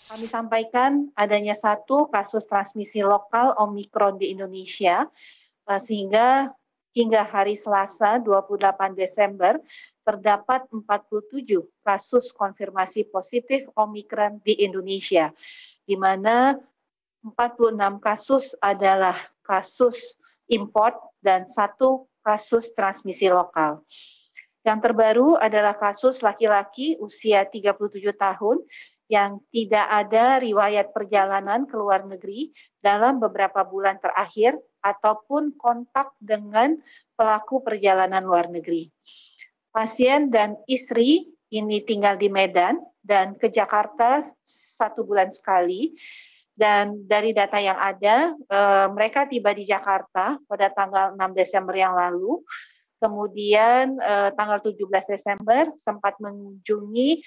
Kami sampaikan adanya satu kasus transmisi lokal Omikron di Indonesia, sehingga hingga hari Selasa 28 Desember terdapat 47 kasus konfirmasi positif Omikron di Indonesia, di mana 46 kasus adalah kasus import dan satu kasus transmisi lokal. Yang terbaru adalah kasus laki-laki usia 37 tahun yang tidak ada riwayat perjalanan ke luar negeri dalam beberapa bulan terakhir ataupun kontak dengan pelaku perjalanan luar negeri. Pasien dan istri ini tinggal di Medan dan ke Jakarta 1 bulan sekali. Dan dari data yang ada, mereka tiba di Jakarta pada tanggal 6 Desember yang lalu. Kemudian tanggal 17 Desember sempat mengunjungi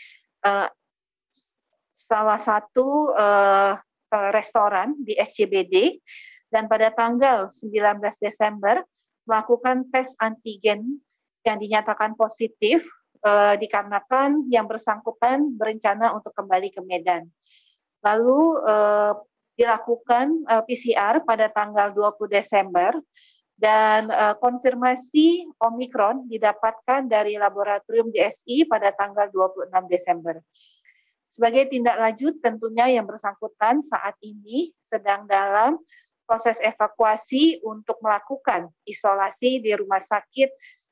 salah satu restoran di SCBD, dan pada tanggal 19 Desember melakukan tes antigen yang dinyatakan positif dikarenakan yang bersangkutan berencana untuk kembali ke Medan. Lalu dilakukan PCR pada tanggal 20 Desember dan konfirmasi Omikron didapatkan dari laboratorium DSI pada tanggal 26 Desember. Sebagai tindak lanjut, tentunya yang bersangkutan saat ini sedang dalam proses evakuasi untuk melakukan isolasi di Rumah Sakit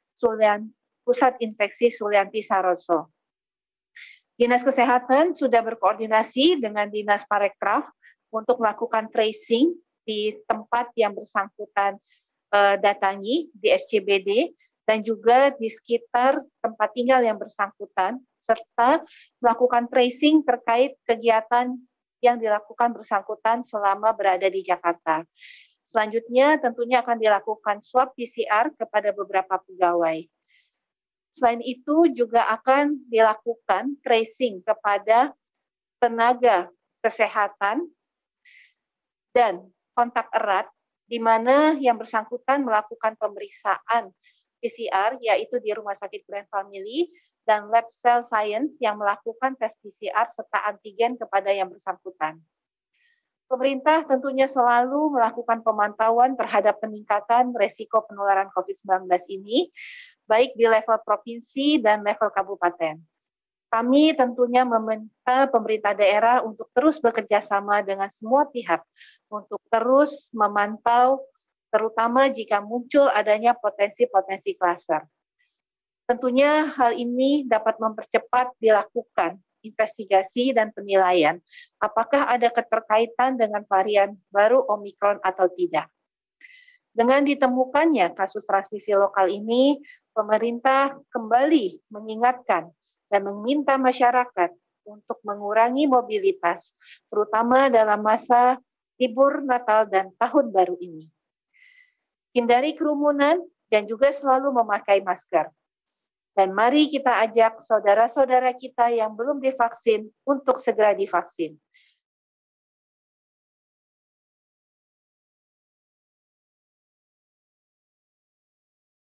Pusat Infeksi Sulianti Saroso. Dinas Kesehatan sudah berkoordinasi dengan Dinas Parekraf untuk melakukan tracing di tempat yang bersangkutan datangi di SCBD dan juga di sekitar tempat tinggal yang bersangkutan, serta melakukan tracing terkait kegiatan yang dilakukan bersangkutan selama berada di Jakarta. Selanjutnya tentunya akan dilakukan swab PCR kepada beberapa pegawai. Selain itu juga akan dilakukan tracing kepada tenaga kesehatan dan kontak erat, di mana yang bersangkutan melakukan pemeriksaan PCR, yaitu di Rumah Sakit Grand Family, dan Lab Cell Science yang melakukan tes PCR serta antigen kepada yang bersangkutan. Pemerintah tentunya selalu melakukan pemantauan terhadap peningkatan resiko penularan COVID-19 ini, baik di level provinsi dan level kabupaten. Kami tentunya meminta pemerintah daerah untuk terus bekerja sama dengan semua pihak untuk terus memantau, terutama jika muncul adanya potensi-potensi klaster. Tentunya hal ini dapat mempercepat dilakukan investigasi dan penilaian apakah ada keterkaitan dengan varian baru Omikron atau tidak. Dengan ditemukannya kasus transmisi lokal ini, pemerintah kembali mengingatkan dan meminta masyarakat untuk mengurangi mobilitas, terutama dalam masa libur Natal dan Tahun Baru ini. Hindari kerumunan dan juga selalu memakai masker. Dan mari kita ajak saudara-saudara kita yang belum divaksin untuk segera divaksin.